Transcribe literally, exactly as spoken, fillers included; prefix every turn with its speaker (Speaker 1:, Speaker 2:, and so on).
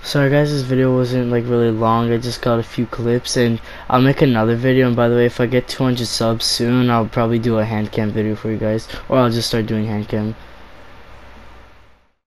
Speaker 1: Sorry guys, this video wasn't like really long. I just got a few clips, and I'll make another video. And by the way, if I get two hundred subs soon, I'll probably do a hand cam video for you guys, or I'll just start doing hand cam.